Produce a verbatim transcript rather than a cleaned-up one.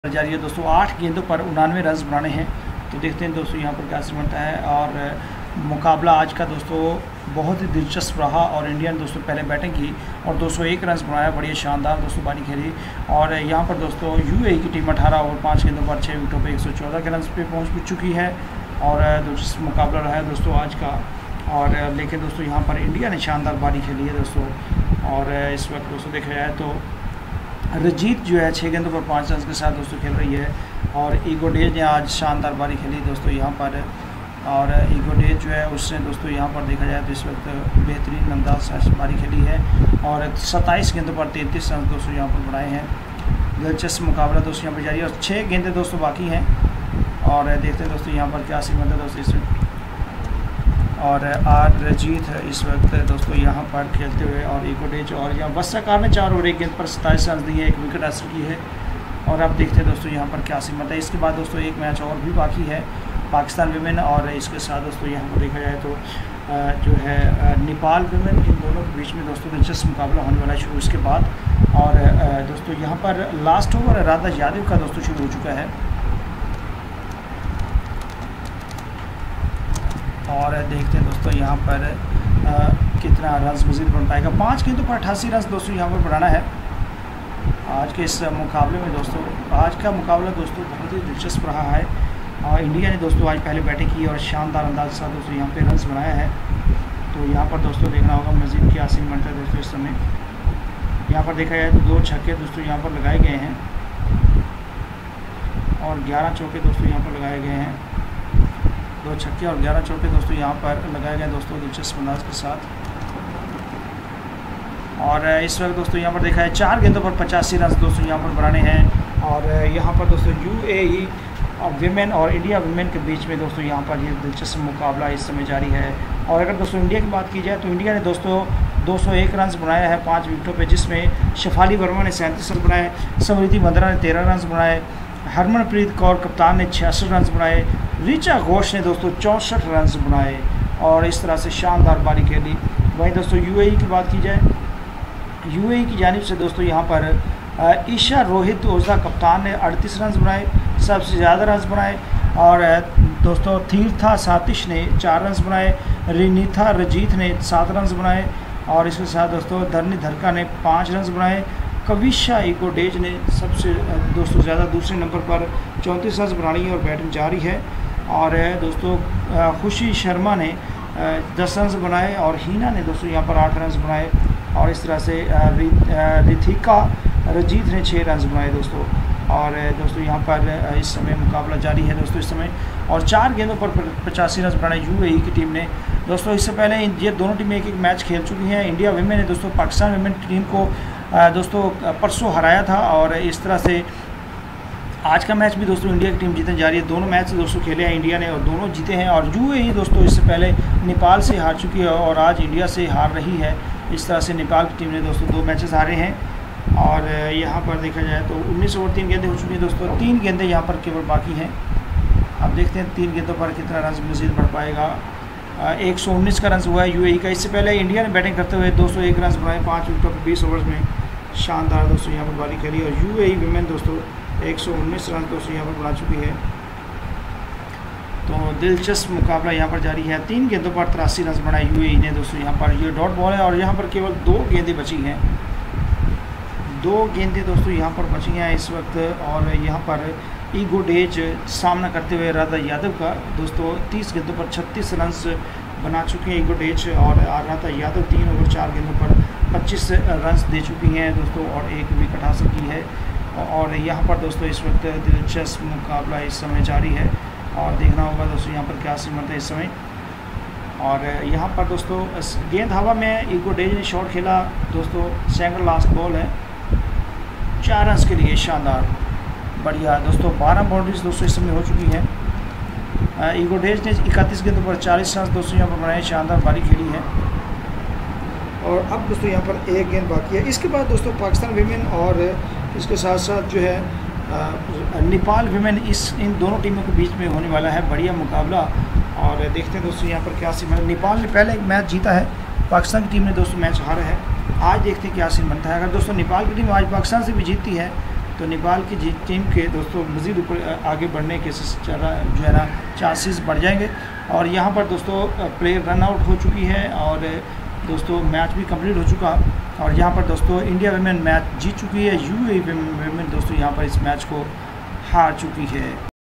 जारी है दोस्तों। आठ गेंदों पर उनानवे रन बनाने हैं। तो देखते हैं दोस्तों यहाँ पर क्या बनता है। और मुकाबला आज का दोस्तों बहुत ही दिलचस्प रहा और इंडिया ने दोस्तों पहले बैटिंग की और दो सौ एक रन बनाया। बढ़िया शानदार दोस्तों पारी खेली। और यहाँ पर दोस्तों यूएई की टीम अठारह ओवर पाँच गेंदों पर छः विकेटों पर एक सौ चौदह के रन पे पहुँच भी चुकी है। और दिलचस्प मुकाबला रहा है दोस्तों आज का। और लेकिन दोस्तों यहाँ पर इंडिया ने शानदार पारी खेली है दोस्तों। और इस वक्त दोस्तों देखा जाए तो रजीत जो है छः गेंदों पर पाँच रन के साथ दोस्तों खेल रही है। और ईगो डेज ने आज शानदार पारी खेली दोस्तों यहाँ पर। और ईगो डेज जो है उसने दोस्तों यहाँ पर देखा जाए तो इस वक्त बेहतरीन अंदाज से पारी खेली है। और सत्ताईस गेंदों पर तैंतीस रन दोस्तों यहाँ पर बनाए हैं। दिलचस्प मुकाबला दोस्तों यहाँ पर जारी है और छः गेंदें दोस्तों बाकी हैं। और देखते हैं दोस्तों यहाँ पर क्या सीमत है दोस्तों इसमें। और आर रजीत इस वक्त दोस्तों यहाँ पर खेलते हुए और ईगो डेज और यहाँ वस्त्रकार ने चार ओवर एक गेंद पर सत्ताईस रन दिए, एक विकेट हासिल की है। और अब देखते हैं दोस्तों यहाँ पर क्या सीमत है। इसके बाद दोस्तों एक मैच और भी बाकी है पाकिस्तान विमेन। और इसके साथ दोस्तों यहाँ पर देखा जाए तो जो है नेपाल विमेन, इन दोनों के बीच में दोस्तों दिलचस्प मुकाबला होने वाला है शुरू इसके बाद। और दोस्तों यहाँ पर लास्ट ओवर राधा यादव का दोस्तों शुरू हो चुका है। और देखते हैं दोस्तों यहाँ पर आ, कितना रन मजीद बन पाएगा। पाँच गेंदों पर अट्ठासी रन दोस्तों यहाँ पर बनाना है आज के इस मुकाबले में दोस्तों। आज का मुकाबला दोस्तों बहुत ही दिलचस्प रहा है। और इंडिया ने दोस्तों आज पहले बैटिंग की और शानदार अंदाज के साथ दोस्तों यहाँ पे रन बनाया है। तो यहाँ पर दोस्तों देखना होगा मजीद क्या सीन बनता है दोस्तों इस समय। यहाँ पर देखा जाए तो दो छक्के दोस्तों यहाँ पर लगाए गए हैं और ग्यारह चौके दोस्तों यहाँ पर लगाए गए हैं। दो छक्के और ग्यारह चौके दोस्तों यहाँ पर लगाए गए दोस्तों दिलचस्प अंदाज के साथ। और इस वक्त दोस्तों यहाँ पर देखा है चार गेंदों पर पचासी रन दोस्तों यहाँ पर बनाने हैं। और यहाँ पर दोस्तों यूएई विमेन और इंडिया विमेन के बीच में दोस्तों यहाँ पर ये दिलचस्प मुकाबला इस समय जारी है। और अगर दोस्तों इंडिया की बात की जाए तो इंडिया ने दोस्तों दो सौ एक रन बनाया है पाँच विकेटों पे, जिसमें शेफाली वर्मा ने सैंतीस रन बनाए, समृति मंदना ने तेरह रन बनाए, हरमनप्रीत कौर कप्तान ने छियासठ रन बनाए, ऋचा घोष ने दोस्तों चौंसठ रन बनाए। और इस तरह से शानदार पारी खेली। वहीं दोस्तों यूएई की बात की जाए, यूएई की जानिब से दोस्तों यहाँ पर ईशा रोहित ओझा कप्तान ने अड़तीस रन बनाए, सबसे ज़्यादा रन बनाए। और दोस्तों तीर्था सातिश ने चार रन बनाए, रिनीथा रजीत ने सात रन बनाए। और इसके साथ दोस्तों धरनी धरका ने पाँच रन बनाए। कविशा ईगो डेज ने सबसे दोस्तों ज़्यादा दूसरे नंबर पर चौंतीस रन बनाई है और बैटिंग जारी है। और दोस्तों खुशी शर्मा ने दस रन बनाए और हीना ने दोस्तों यहाँ पर आठ रन बनाए। और इस तरह से रिथिका रजीत ने छः रन बनाए दोस्तों। और दोस्तों यहाँ पर इस समय मुकाबला जारी है दोस्तों इस समय। और चार गेंदों पर पचासी रन बनाए यूएई की टीम ने दोस्तों। इससे पहले ये दोनों टीमें एक एक मैच खेल चुकी हैं। इंडिया विमेन ने दोस्तों पाकिस्तान विमेन टीम को दोस्तों परसों हराया था। और इस तरह से आज का मैच भी दोस्तों इंडिया की टीम जीतने जा रही है। दोनों मैच दोस्तों खेले हैं इंडिया ने और दोनों जीते हैं। और यूएई दोस्तों इससे पहले नेपाल से हार चुकी है और आज इंडिया से हार रही है। इस तरह से नेपाल की टीम ने दोस्तों दो मैचेस हारे हैं। और यहाँ पर देखा जाए तो उन्नीस ओवर तीन गेंदें हो चुकी हैं दोस्तों। तीन गेंदें यहाँ पर केवल बाकी हैं। अब देखते हैं तीन गेंदों पर कितना रन मजीद बढ़ पाएगा। एक सौ उन्नीस का रन हुआ है यूएई का। इससे पहले इंडिया ने बैटिंग करते हुए दो सौ एक रन बनाए पाँच विकेटों पर बीस ओवर्स में। शानदार दोस्तों यहाँ पर बारी खेली। और यूएई विमेन दोस्तों एक सौ उन्नीस रन दोस्तों यहाँ पर बना चुकी है। तो दिलचस्प मुकाबला यहाँ पर जारी है। तीन गेंदों पर तिरासी रन बनाए यूएई ने दोस्तों। यहाँ पर ये डॉट बॉल है और यहाँ पर केवल दो गेंदें बची हैं। दो गेंदें दोस्तों यहाँ पर बची हैं इस वक्त। और यहाँ पर ईगो डेज सामना करते हुए राधा यादव का दोस्तों तीस गेंदों पर छत्तीस रन बना चुके हैं ईगो डेज। और राधा यादव तीन ओवर चार गेंदों पर पच्चीस रन दे चुकी हैं दोस्तों और एक विकेट हासिल की है। और यहाँ पर दोस्तों इस वक्त दिलचस्प मुकाबला इस समय जारी है। और देखना होगा दोस्तों यहाँ पर क्या सीमत है इस समय। और यहाँ पर दोस्तों गेंद हवा में ईगो डेज ने शॉट खेला दोस्तों। सेकंड लास्ट बॉल है चार रन के लिए। शानदार बढ़िया दोस्तों। बारह बाउंड्रीज दोस्तों इस समय हो चुकी हैं। ईगो डेज ने इकतीस गेंदों पर चालीस रन दोस्तों यहाँ पर बनाए। शानदार बारी खेली है। और अब दोस्तों यहाँ पर एक गेंद बाकी है। इसके बाद दोस्तों पाकिस्तान विमेन और इसके साथ साथ जो है नेपाल विमेन, इस इन दोनों टीमों के बीच में होने वाला है बढ़िया मुकाबला। और देखते हैं दोस्तों यहाँ पर क्या सीन है। नेपाल ने पहले एक मैच जीता है, पाकिस्तान की टीम ने दोस्तों मैच हारा है। आज देखते हैं क्या सीन बनता है। अगर दोस्तों नेपाल की टीम आज पाकिस्तान से भी जीतती है तो नेपाल की जी टीम के दोस्तों मज़ीद ऊपर आगे बढ़ने के जो है ना चांसेस बढ़ जाएंगे। और यहाँ पर दोस्तों प्लेयर रन आउट हो चुकी है और दोस्तों मैच भी कंप्लीट हो चुका। और यहाँ पर दोस्तों इंडिया वुमेन मैच जीत चुकी है, यूएई वुमेन दोस्तों यहाँ पर इस मैच को हार चुकी है।